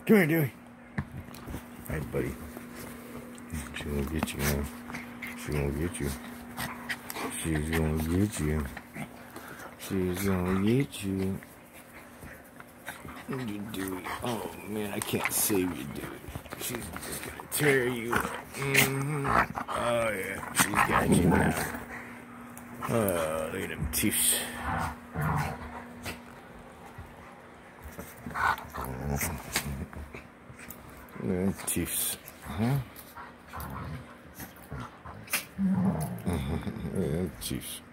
Come here, Dewey. All right, buddy. She's gonna get you now. She's gonna get you. She's gonna get you. She's gonna get you. You Dewey. Oh man, I can't save you, Dewey. She's just gonna tear you up. Oh yeah, she's got you now. Oh, look at them teeth. Look at them teeth. Huh? Look at them teeth.